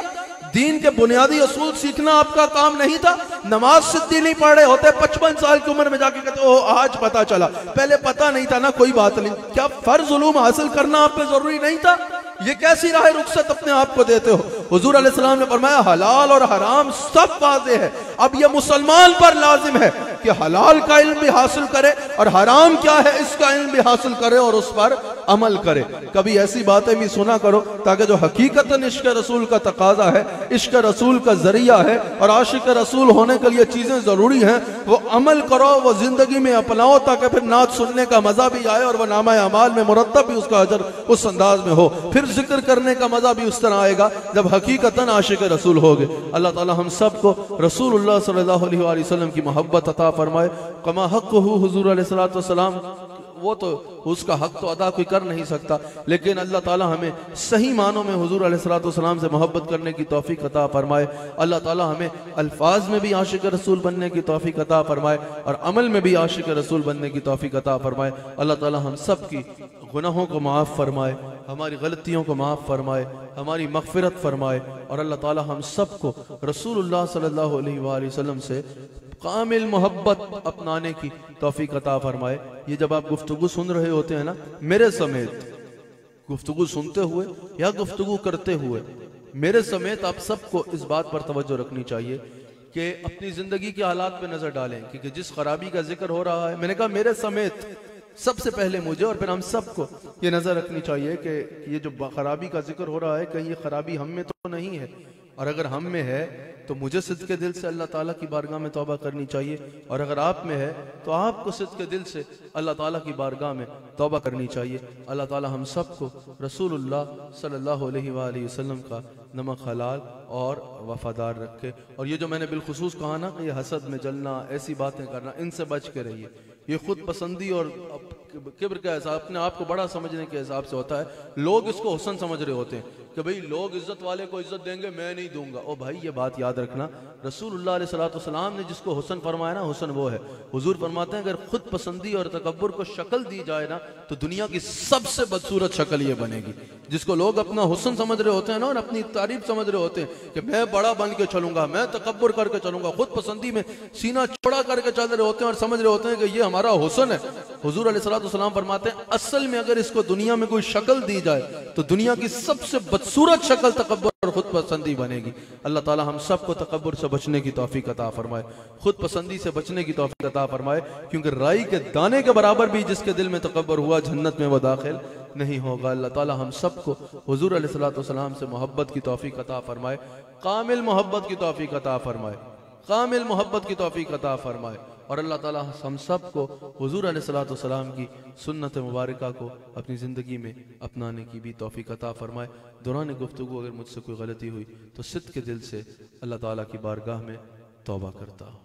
दीन के बुनियादी असूल सीखना आपका काम नहीं था? नमाज सिद्धी नहीं पढ़ रहे होते, पचपन साल की उम्र में जाके कहते ओ आज पता चला, पहले पता नहीं था ना, कोई बात नहीं। क्या फर्ज उलूम हासिल करना आप पे जरूरी नहीं था? ये कैसी राह रुखसत अपने आप को देते हो? हुजूर अलैहिस्सलाम ने फरमाया हलाल और हराम सब वाज़े है। अब ये मुसलमान पर लाजिम है कि हलाल का इल्म भी हासिल करे और हराम क्या है इसका इल्म भी हासिल करे और उस पर अमल करे। कभी ऐसी बातें भी सुना करो ताकि जो हकीकतन इश्क रसूल का तकाजा है, इश्क रसूल का जरिया है और आशिक रसूल होने के लिए चीजें जरूरी हैं, वो अमल करो, वो जिंदगी में अपनाओ, ताकि फिर नात सुनने का मजा भी आए और वह नामा अमाल में मुरत्तब भी उसका अजर उस अंदाज में हो। फिर जिक्र करने का मजा भी उस तरह आएगा जब हकीकतन आशिक रसूल होगे। अल्लाह ताला हम सबको रसूलुल्लाह सल्लल्लाहु अलैहि वसल्लम की मोहब्बत अता फरमाए। कमा हक़्क़ुहु हुज़ूर अलैहिस्सलातु वस्सलाम, वो तो उसका हक तो अदा कोई कर नहीं सकता, लेकिन अल्लाह ताला हमें सही मानों में हुजूर अलैहिस्सलातु वस्सलाम से मोहब्बत करने की तौफीक अता फरमाए। अल्लाह ताला हमें अल्फाज में भी आशिक रसूल बनने की तौफीक अता फरमाए और अमल में भी आशिक रसूल बनने की तौफीक अता फरमाए। अल्लाह ताला हम सब की गुनाहों को माफ़ फरमाए, हमारी गलतियों को माफ़ फरमाए, हमारी मग़फ़िरत फरमाए और अल्लाह ताला हम सबको रसूलुल्लाह सल्लल्लाहु अलैहि वसल्लम से कामिल मोहब्बत अपनाने की तौफीक अता फरमाए। ये जब आप गुफ्तगू सुन रहे होते हैं ना, मेरे समेत गुफ्तगू सुनते हुए या गुफ्तगू करते हुए, मेरे समेत आप सबको इस बात पर तवज्जो रखनी चाहिए कि अपनी जिंदगी के हालात पे नजर डालें, क्योंकि जिस खराबी का जिक्र हो रहा है, मैंने कहा मेरे समेत सबसे पहले मुझे और फिर हम सबको ये नजर रखनी चाहिए कि ये जो खराबी का जिक्र हो रहा है कहीं ये खराबी हम में तो नहीं है, और अगर हम में है तो मुझे सिद्ध के दिल से अल्लाह ताला की बारगाह में तौबा करनी चाहिए, और अगर आप में है तो आपको सिद्ध के दिल से अल्लाह ताला की बारगाह में तौबा करनी चाहिए। अल्लाह ताला हम सबको रसूलुल्लाह सल्लल्लाहु अलैहि वसल्लम का नमक हलाल और वफादार रखे। और ये जो मैंने बिलखुसूस कहा ना कि ये हसद में जलना, ऐसी बातें करना, इनसे बच के रहिए। ये खुद पसंदी और किब्र का एहसास, अपने आप को बड़ा समझने के हिसाब से होता है। लोग इसको हुस्न समझ रहे होते हैं कि भाई लोग इज्जत वाले को इज्जत देंगे, मैं नहीं दूंगा। ओ भाई ये बात याद रखना, रसूलुल्लाह अलैहि वसल्लम ने जिसको हुस्न फरमाया ना, हुस्न वो है। हुजूर फरमाते हैं अगर खुद पसंदी और तकब्बुर को शक्ल दी जाए ना तो दुनिया की सबसे बदसूरत शक्ल ये बनेगी। जिसको लोग अपना हुस्न समझ रहे होते हैं ना और अपनी तारीफ समझ रहे होते हैं कि मैं बड़ा बन के चलूंगा, मैं तकब्बुर करके चलूंगा, खुद पसंदी में सीना चौड़ा करके चल रहे होते हैं और समझ रहे होते हैं कि ये हमारा हुस्न है। हुजूर अलैहिस्सलाम फरमाते हैं असल में अगर इसको दुनिया में कोई शक्ल दी जाए तो दुनिया की सबसे बदसूरत शक्ल तकब्बुर और खुद पसंदी बनेगी। अल्लाह ताला हम सबको तकब्बुर से बचने की तौफीक अता फरमाए, खुद पसंदी से बचने की तौफीक अता फरमाए, क्योंकि राई के दाने के बराबर भी जिसके दिल में तकब्बुर हुआ जन्नत में वो दाखिल नहीं होगा। अल्लाह ताला हम सबको हुजूर अलैहिस्सलाम से मोहब्बत की तौफीक अता फरमाए, कामिल मोहब्बत की तौफीक अता फरमाए, कामिल मोहब्बत की तौफीक अता फरमाए। और अल्लाह ताला हम सबको हुजूर अलैहिस्सलाम की सुन्नत मुबारका को अपनी ज़िंदगी में अपनाने की भी तौफीक अता फरमाए। दौरान गुफ्तगू अगर मुझसे कोई गलती हुई तो सिद्ध के दिल से अल्लाह ताला की बारगाह में तौबा करता हूँ।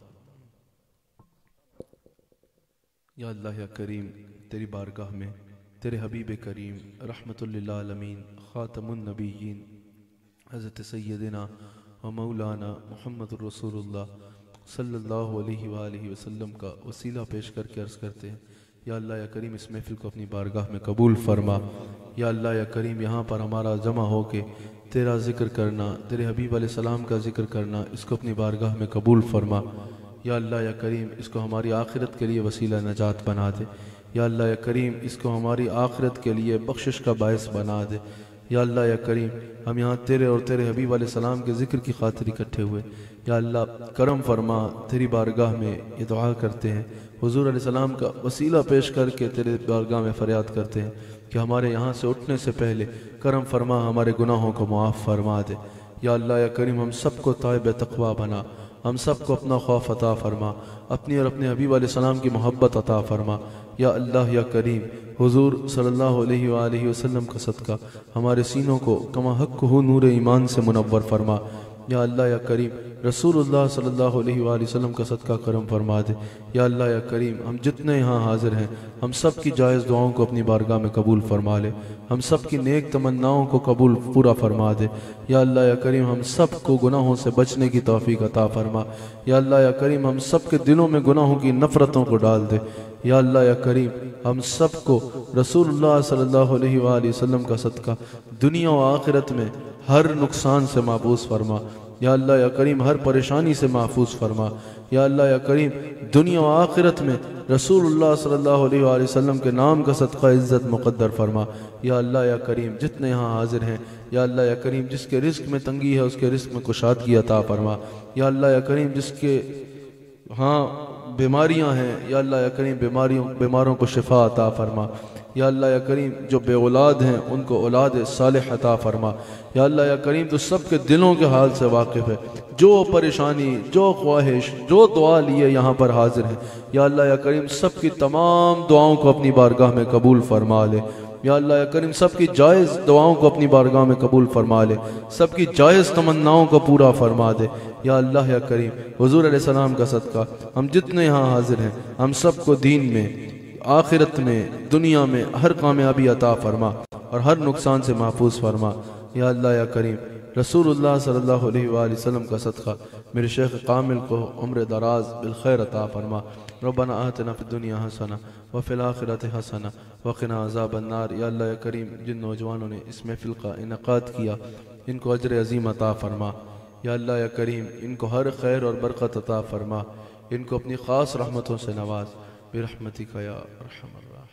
या अल्लाह या करीम, तेरी बारगाह में तेरे हबीब करीम रहमतुल लिल आलमीन खातमुन नबिय्यीन हज़रत सय्यदना व मौलाना मुहम्मदुर रसूलुल्लाह सल्लल्लाहु अलैहि वालिहि वसल्लम का वसीला पेश करके अर्ज़ करते हैं, या अल्लाह या करीम इस महफिल को अपनी बारगाह में कबूल फरमा। या अल्लाह या करीम यहाँ पर हमारा जमा हो के तेरा ज़िक्र करना, तेरे हबीब अलैहिस्सलाम का ज़िक्र करना, इसको अपनी बारगाह में कबूल फरमा। या अल्लाह या करीम इसको हमारी आखिरत के लिए वसीला नजात बना दे। या अल्लाह या करीम इसको हमारी आखिरत के लिए बख्शिश का बायस बना दे। या अल्लाह या करीम हम यहाँ तेरे और तेरे हबीब अलैहिस्सलाम के ज़िक्र की खातिर इकट्ठे हुए, या अल्लाह करम फरमा, तेरी बारगाह में ये दुआ करते हैं, हुजूर अलैहिस्सलाम का वसीला पेश करके तेरे बारगाह में फ़रियाद करते हैं कि हमारे यहाँ से उठने से पहले करम फरमा, हमारे गुनाहों को मुआफ़ फरमा दे। या अल्लाह या करीम हम सबको ताइब तक़वा बना, हम सबको अपना खौफ अता फरमा, अपनी और अपने हबीब अलैहिस्सलाम की मोहब्बत अता फरमा। या अल्लाह या करीम हुजूर सल्लल्लाहु अलैहि वसल्लम का सदका हमारे सीनों को कमा हक़्क़ुहु नूर ईमान से मुनव्वर फरमा। या अल्लाह या करीम रसूलुल्लाह सल्लल्लाहु अलैहि वसल्लम का सदका करम फरमा दे। या अल्लाह या करीम हम जितने यहाँ हाजिर हैं हम सब की जायज़ दुआओं को अपनी बारगाह में कबूल फरमा ले, हम सब की नेक तमन्नाओं को कबूल पूरा फरमा दे। या अल्लाह या करीम हम सब को गुनाहों से बचने की तौफीक अता फरमा। या अल्लाह या करीम हम सब के दिलों में गुनाहों की नफ़रतों को डाल दे। या अल्लाह या करीम हम सबको रसूलुल्लाह सल्लल्लाहु अलैहि वसल्लम का सदका दुनिया और आखिरत में हर नुकसान से महफूज फरमा। या अल्लाह या करीम हर परेशानी से महफूज फरमा। या अल्लाह या करीम दुनिया व आखिरत में रसूलुल्लाह सल्लल्लाहु अलैहि वसल्लम के नाम का सदका इज़्ज़त मुक़द्दर फरमा। या अल्लाह या करीम जितने यहाँ हाजिर हैं, या अल्लाह या करीम जिसके रिस्क में तंगी है उसके रिस्क में कुशादगी अता फरमा। या अल्लाह या करीम जिसके हाँ बीमारियाँ हैं, या अल्लाह या करीम बीमारियों बीमारों को शिफा अता फरमा। या अल्लाह या करीम जो बे औलाद हैं उनको औलाद सालिह अता फरमा। या अल्लाह या करीम तो सब के दिलों के हाल से वाकिफ़ है, जो परेशानी जो ख्वाहिश जो दुआ लिए यहाँ पर हाजिर हैं, या अल्लाह या करीम सब की तमाम दुआओं को अपनी बारगाह में कबूल फरमा ले। या अल्लाह या करीम सब की जायज़ दुआओं को अपनी बारगाह में कबूल फरमा ले, सब की जायज़ तमन्नाओं को पूरा फरमा दे। या अल्लाह या करीम हुज़ूर अलैहिस्सलाम का सदका हम जितने यहाँ हाजिर हैं हम सब को दीन में आखिरत में दुनिया में हर कामयाबी अता फरमा और हर नुकसान से महफूज फरमा। या अल्लाह या करीम रसूलुल्लाह सल्लल्लाहु अलैहि वसल्लम का सदका मेरे शेख कामिल को उम्र दराज बिल खैर अता फरमा। रब्बना आतिना फिद दुनिया हसना व फिल आखिरति हसना व क़िना अज़ाबन नार। या अल्लाह या करीम जिन नौजवानों ने इस महफ़िल का इनक़ाद किया इनको अजर अज़ीम अता फरमा। या अल्लाह या करीम इनको हर खैर और बरकत अता फरमा, इनको अपनी ख़ास रहमतों से नवाज बिरहमतिका या अरहमर राहिमीन।